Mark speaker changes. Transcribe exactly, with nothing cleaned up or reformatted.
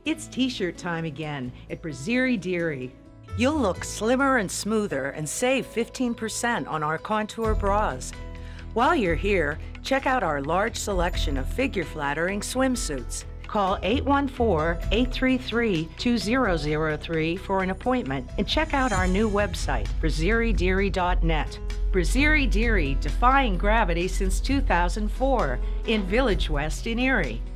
Speaker 1: It's t-shirt time again at Braserie Dearie.
Speaker 2: You'll look slimmer and smoother and save fifteen percent on our contour bras. While you're here, check out our large selection of figure-flattering swimsuits. Call eight one four, eight three three, two zero zero three for an appointment and check out our new website, braserie dearie dot net.
Speaker 1: Braserie Dearie, defying gravity since two thousand four in Village West in Erie.